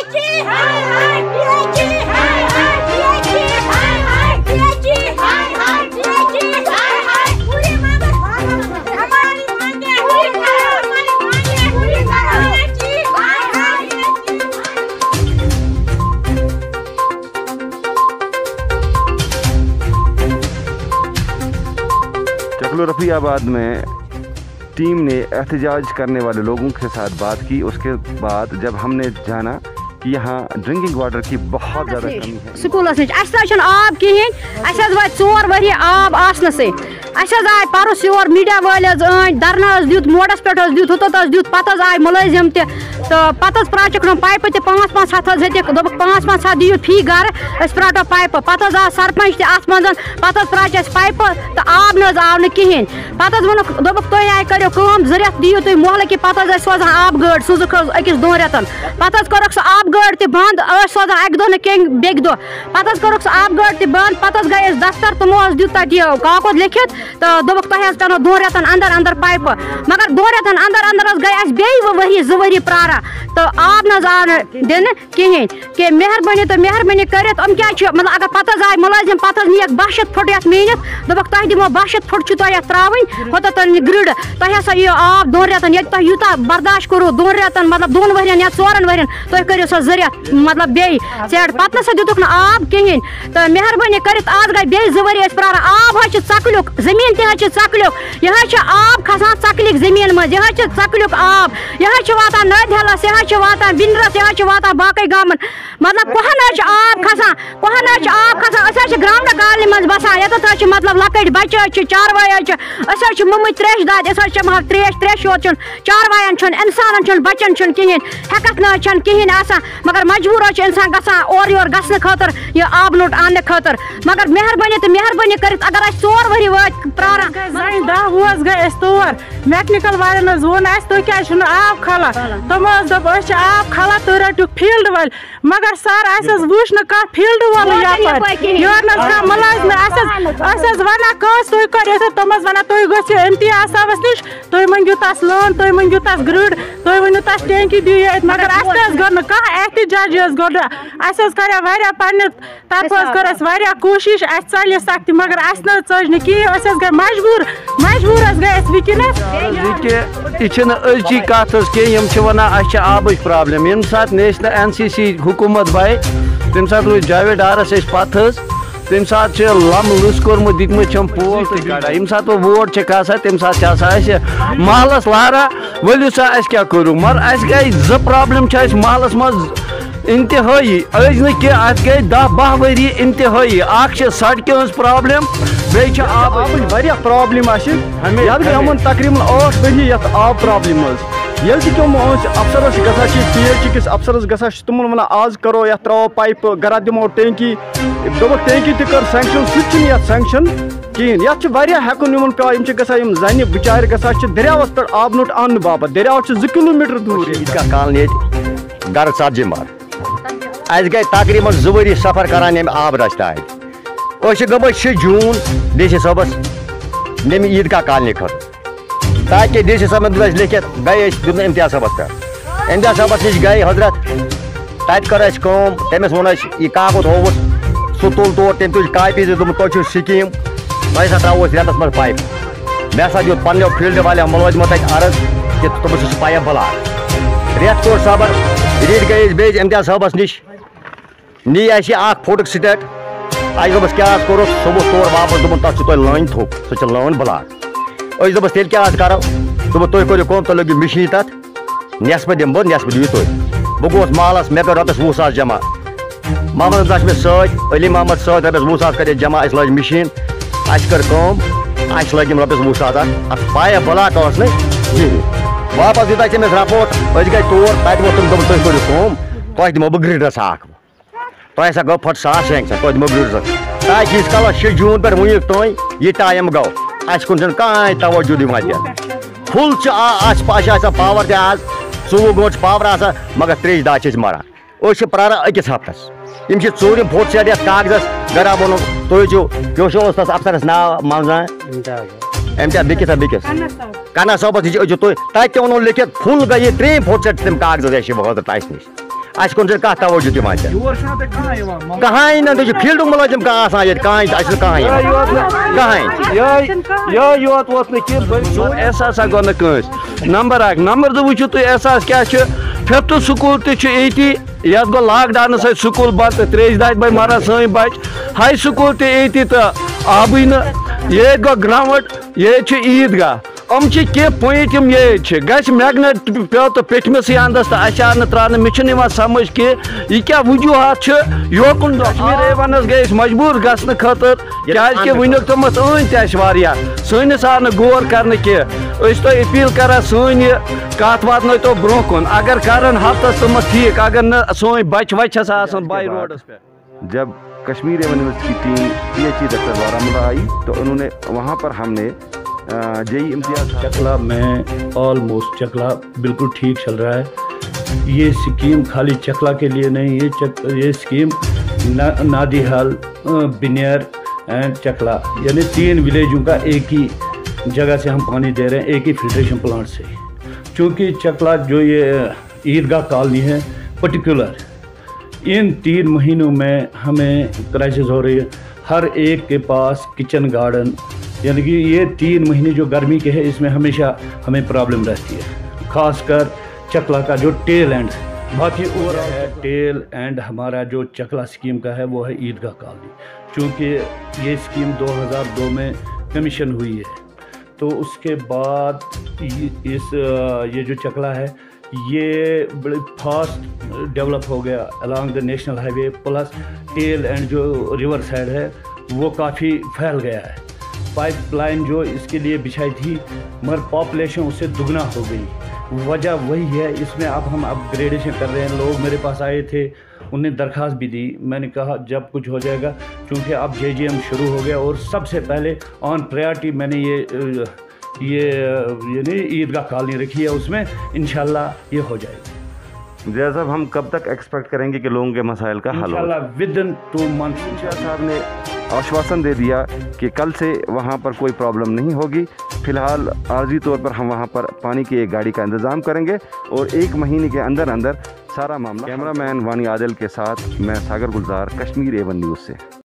रफियाबाद में टीम ने एहतजाज करने वाले लोगों के साथ बात की। उसके बाद जब हमने जाना कि यहाँ ड्रिंकिंग वाटर की बहुत ज़्यादा कमी है। स्कूल आब कहें वात 4 वरी आब आसन से आए परस योर मीडिया वाले धरना दित मोडस पे दित हुत दित पत आए मुलाजिम तो पत प्राचक पाइप 5-5 हथ हेतिक दोप 5-5 हथ दियो फी घर प्राटो पाइप पत आव सरपंच अत मज पत प्राच पाइप तो आब न आव न कहें पत वोक दोप तुम आए करो जर दियो तुम मोहल्ले की पत सोजान आब गाड़ सुजुक अकिस 2 रेतन पत कर सह आब गाड़ तह बंद सोजान अक दह न बेक दह पत कर सह आब गाड़ तह बंद पत गए दफ्तर तमो दित तक कागज लिखित तो दोपक तुम करो 2 रेतन अंदर अंदर पाइप मगर 2 रेतन अंदर अंदर गए बे वरी 2 वरी प्रारा तो आब न आव दिन कहें कि मेहरबानी तो मेहरबानी कर क्या मतलब अगर पत आए मुलाजिम पत नीक 200 फुट ये मीनत दोपक तुम दिमो 200 फुट त्रावन होता तुम ग्रिड तुम हसा ये आब 2 रेतन ये तुम यूता बर्दाश्त करो 2 रेतन मतलब 2 वरियन या 4 वरियन तुम करो सह जरियत मतलब बे सेट पत न दितुक न आब कहें तो मेहरबानी कर आज गई बे 2 वरी प्रारा आब चकलुक जमीन तह चकलुक यह आब खसान चकलिक जमीन मज यह चकलुक आब यह वातान नदहलस यह वातान बिनरस यह वातान बाकी गामन मतलब कहन आब खसान आब खसान ग्राउंड कॉलोनी मज बसान ये मतलब लकट बच्चे चारवाय मुमत त्रेश दाद मतलब त्रेश योत चारवायन इंसान बच्चन कहें हेकत न कहें मगर मजबूर इंसान गसान और योर गसन खतर यह आब नोट आने खतर मगर मेहरबानी तो मेहरबानी कर अगर 4 वरी वात प्रारा 10 वोस गए तौर मैकेनिकल वाले वोन तुम क्या आब खला तम दप आब खला तुम रटुक फील्ड वाल मगर सर वुच न कह फील्ड वाल योर मुलाजिम वन कस तुम करो तम वन तुम गो इम्तियाज साहबस नश तुम मंगू तस लोन तुम मंगू तस ग्रिड तुम वनु तस टैंकी दियो मगर गो कह एहतजाज कर पे तरफ कर कोशिश चल सख्त मगर चज न कहें गए मजबूर गए वनस यह कत कह वन आब प्रॉब्लम यम सात नेशनल NCC हुकूमत बाय तम सात रोज जावेद डारस पत तम सात लम लुस कोर्मुत दितमुत पोल तो गड़ा यम सात वोट कसा तम सात महलस लहरा वलू सा क्या करूँ मगर गई 2 प्रॉब्लम महलस मज इंतहाई अज न अत गई 10-12 वरी इंतहाई सड़क हज प्रॉब्लम बे आब प्रॉब्लम गमन तकरीबन 8 वरी ये आब प्रॉब्लम ये तुम अफसरस गा PH किस अफसरस गा तुम वन आज करो ये त्रो पाइप गरा दिमो टैंकी दोप टैंकी कर सैंक्शन सह सैंक्शन कहें ये हेकुन पे गन बिचार दरियावस पे आब नोट आन बाबत दरियाव 2 किलोमीटर दूर कॉलोनी गर ज़ार अस गई तकरीबन 2 वरी सफर करान आब रस्ता गम 6 जून DC साहबस नम ईदगाह कॉलोनी खत ताकि DC साहब लिखित गए इम्तियाज साहबस पे इम्तियाज साहबस नश गए हजरत तत कर तमिस वो यह कागज होवस सह तुल तौर तम तुज कापी तुम स्कीम तुम सा त्रो रेतस मज पाइप मे सा दित पनो फील्ड वाले मुलाजिमो अर्ज कि तुम पाइप ब्लाक रेत कोट साहब रेत गए बे इम्तियाज साहबस नश नी फोटो स्टेट दोपस क्या करो सह तौर वापस दोपन तक लान थोप सह लान ब्लाक दोपस तेल क्या करो दोप तुम करो कम तुम लगे मशीन तथ नेसफ दिम बह नेसफ दिव तुम बह गोस महलस मे कर रपस 20,000 जमा मोहम्मद मे सली मोहम्मद सत रपस 20,000 कर जमा लज मशीन कर लगे रपस 20,000 अत पाइप ब्लाक न वापस दिता तमिस रपोर्ट गई तौर तत वो तुम तुम करो कम तुम दिमो बह ग्रिडस तुम हसा गो फट 100 सैंक्शन तुम दिमो ग्रिडस ताकि इस कल 6 जून पे वुक तुम यह टाइम गो कुन कह तवज्जो दिवान फुल पावर आज 24 गंट पावर मगर 3 दह मरान प्रारा अकिस हफ्तस यम 4 फोट सेट ये कागजस गरा वो तुम तस अफसरस नाव मंजान इम्तियाज बिकिस कन्ना साहबस तुम तत वो लिखित फुल गई 3 फोट सेट तम कागज हजरत नश अस कुन कह तवज्जो दिवान कहां ना तुझे फील्ड मुलाजिम कहां एहसास गो नंबर 1 नंबर 2 वो तुम एहसास क्या 5th स्कूल ती ये गो लॉकडाउन सत स्कूल बंद तो 3 दाज बे मारा सन बच हाई स्कूल ती तो आबी न ये गो ग्राउंड ये ईदगाह के पॉइंट ये गस मैगनेट पे तो पेटमस अंदस तो अचार त्रान मे समझ कि यह क्या वजूहत योकुन कश्मीर एवनस गए मजबूर गसन खतर क्या वनुक तमस अन सनिस आव गौर कर तो अपील कर सन कत वात तो ब्रो कुन अगर करन हफ्तस तमस ठीक अगर न सोन बच वच बाई रोडस पे। जब कश्मीर एवं यूनिवर्सिटी की टीम PHE डॉक्टर बारामूला आई तो उन्होंने वहाँ पर हमने जेई इम्तियाज चकला में ऑलमोस्ट चकला बिल्कुल ठीक चल रहा है। ये स्कीम खाली चकला के लिए नहीं, ये स्कीम नादीहाल, बिनियर एंड चकला यानी 3 विलेजों का एक ही जगह से हम पानी दे रहे हैं, एक ही फिल्ट्रेशन प्लांट से। क्योंकि चकला जो ये ईदगाह कॉलोनी है पर्टिकुलर, इन 3 महीनों में हमें क्राइसिस हो रही है। हर एक के पास किचन गार्डन, यानी कि ये 3 महीने जो गर्मी के है इसमें हमेशा हमें प्रॉब्लम रहती है, खासकर चकला का जो टेल एंड। बाकी और है टेल एंड हमारा जो चकला स्कीम का है वो है ईदगाह कॉलोनी। चूँकि ये स्कीम 2002 में कमीशन हुई है, तो उसके बाद ये जो चकला है ये बड़े फास्ट डेवलप हो गया along the national highway, plus tail end जो रिवर साइड है वो काफ़ी फैल गया है। पाइपलाइन जो इसके लिए बिछाई थी मगर पॉपुलेशन उससे दुगना हो गई। वजह वही है, इसमें अब हम अपग्रेडेशन कर रहे हैं। लोग मेरे पास आए थे, उन्हें दरख्वास्त भी दी, मैंने कहा जब कुछ हो जाएगा, क्योंकि अब JJM शुरू हो गया और सबसे पहले ऑन प्रायोरिटी मैंने ये नहीं ईदगाह कॉलोनी रखी है, उसमें इंशाल्लाह ये हो जाएगा। जैसा साहब हम कब तक एक्सपेक्ट करेंगे कि लोगों के मसाइल का हल होगा? Within 2 months. इंचार्ज साहब ने आश्वासन दे दिया कि कल से वहाँ पर कोई प्रॉब्लम नहीं होगी। फ़िलहाल आर्जी तौर पर हम वहाँ पर पानी की एक गाड़ी का इंतज़ाम करेंगे और 1 महीने के अंदर अंदर सारा मामला। कैमरामैन वानी आदिल के साथ मैं सागर गुलजार, कश्मीर A1 न्यूज़ से।